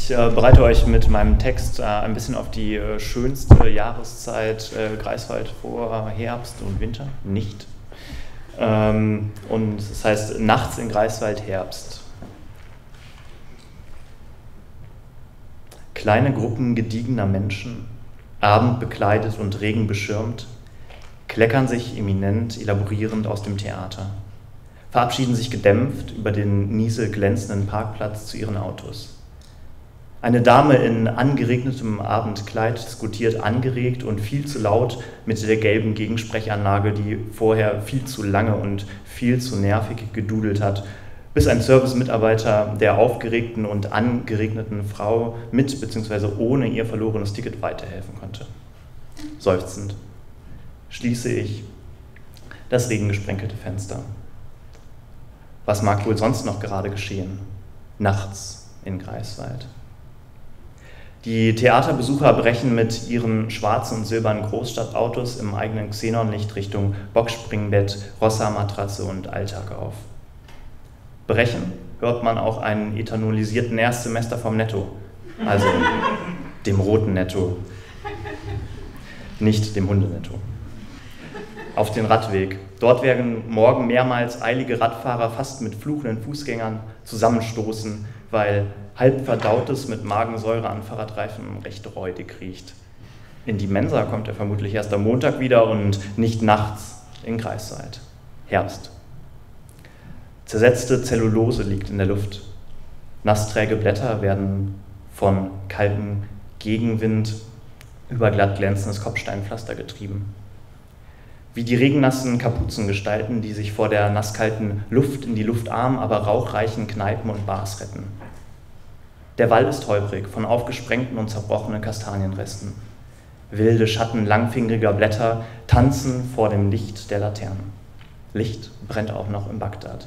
Ich bereite euch mit meinem Text ein bisschen auf die schönste Jahreszeit Greifswald vor, Herbst und Winter, nicht. Und es heißt Nachts in Greifswald, Herbst. Kleine Gruppen gediegener Menschen, abendbekleidet und regenbeschirmt, kleckern sich eminent elaborierend aus dem Theater, verabschieden sich gedämpft über den nieselglänzenden Parkplatz zu ihren Autos. Eine Dame in angeregnetem Abendkleid diskutiert angeregt und viel zu laut mit der gelben Gegensprechanlage, die vorher viel zu lange und viel zu nervig gedudelt hat, bis ein Servicemitarbeiter der aufgeregten und angeregneten Frau mit bzw. ohne ihr verlorenes Ticket weiterhelfen konnte. Seufzend schließe ich das regengesprenkelte Fenster. Was mag wohl sonst noch gerade geschehen? Nachts in Greifswald. Die Theaterbesucher brechen mit ihren schwarzen und silbernen Großstadtautos im eigenen Xenonlicht Richtung Boxspringbett, Rossa-Matratze und Alltag auf. Brechen hört man auch einen ethanolisierten Erstsemester vom Netto, also dem roten Netto, nicht dem Hundenetto. Auf den Radweg. Dort werden morgen mehrmals eilige Radfahrer fast mit fluchenden Fußgängern zusammenstoßen, weil halb verdautes mit Magensäure an Fahrradreifen recht räudig riecht. In die Mensa kommt er vermutlich erst am Montag wieder und nicht nachts in Greifswald. Herbst. Zersetzte Zellulose liegt in der Luft. Nassträge Blätter werden von kaltem Gegenwind über glatt glänzendes Kopfsteinpflaster getrieben. Wie die regennassen Kapuzengestalten, die sich vor der nasskalten Luft in die luftarmen, aber rauchreichen Kneipen und Bars retten. Der Wall ist holprig von aufgesprengten und zerbrochenen Kastanienresten. Wilde Schatten langfingeriger Blätter tanzen vor dem Licht der Laternen. Licht brennt auch noch in Bagdad.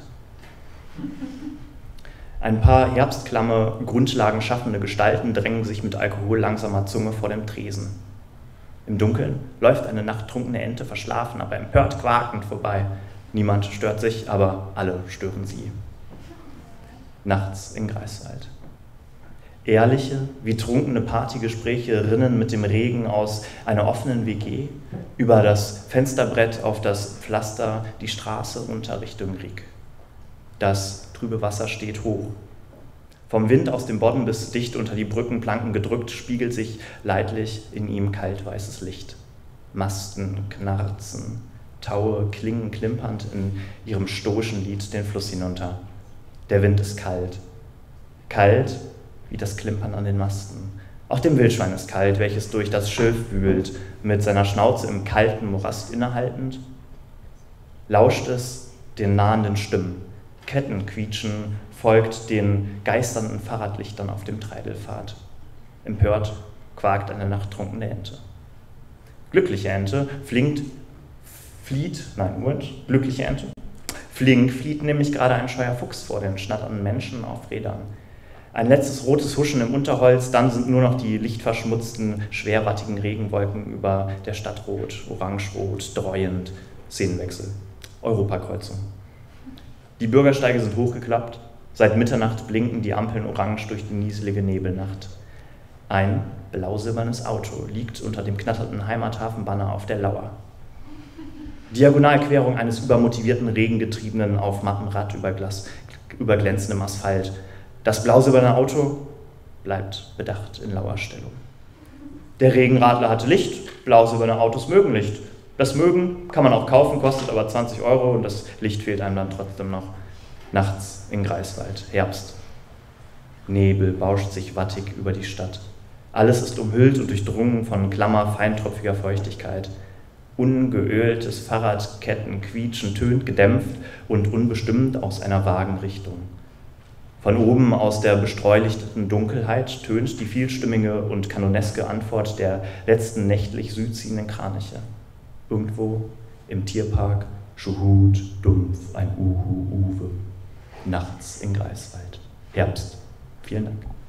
Ein paar herbstklamme, Grundlagen schaffende Gestalten drängen sich mit alkohollangsamer Zunge vor dem Tresen. Im Dunkeln läuft eine nachttrunkene Ente verschlafen, aber empört quakend vorbei. Niemand stört sich, aber alle stören sie. Nachts in Greifswald. Ehrliche, wie trunkene Partygespräche rinnen mit dem Regen aus einer offenen WG über das Fensterbrett auf das Pflaster die Straße runter Richtung Riek. Das trübe Wasser steht hoch. Vom Wind aus dem Bodden bis dicht unter die Brückenplanken gedrückt, spiegelt sich leidlich in ihm kaltweißes Licht. Masten knarzen, Taue klingen klimpernd in ihrem stoischen Lied den Fluss hinunter. Der Wind ist kalt. Kalt wie das Klimpern an den Masten. Auch dem Wildschwein ist kalt, welches durch das Schilf wühlt, mit seiner Schnauze im kalten Morast innehaltend. Lauscht es den nahenden Stimmen. Kettenquietschen folgt den geisternden Fahrradlichtern auf dem Treidelpfad. Empört quakt eine nachttrunkene Ente. Glückliche Ente flieht nämlich gerade ein scheuer Fuchs vor den schnatternden Menschen auf Rädern. Ein letztes rotes Huschen im Unterholz, dann sind nur noch die lichtverschmutzten, schwerwattigen Regenwolken über der Stadt rot, orangerot, dreuend, Szenenwechsel, Europakreuzung. Die Bürgersteige sind hochgeklappt, seit Mitternacht blinken die Ampeln orange durch die nieselige Nebelnacht. Ein blau-silbernes Auto liegt unter dem knatternden Heimathafenbanner auf der Lauer. Diagonalquerung eines übermotivierten Regengetriebenen auf mattem Rad über glänzendem Asphalt. Das blau-silberne Auto bleibt bedacht in Lauerstellung. Der Regenradler hatte Licht, blau-silberne Autos mögen Licht. Das Mögen kann man auch kaufen, kostet aber 20 € und das Licht fehlt einem dann trotzdem noch. Nachts in Greifswald, Herbst. Nebel bauscht sich wattig über die Stadt. Alles ist umhüllt und durchdrungen von klammer, feintropfiger Feuchtigkeit. Ungeöltes Fahrradkettenquietschen tönt gedämpft und unbestimmt aus einer vagen Richtung. Von oben aus der bestreulichteten Dunkelheit tönt die vielstimmige und kanoneske Antwort der letzten nächtlich südziehenden Kraniche. Irgendwo im Tierpark Schuhut, dumpf, ein Uhu, Uwe. Nachts in Greifswald. Herbst. Vielen Dank.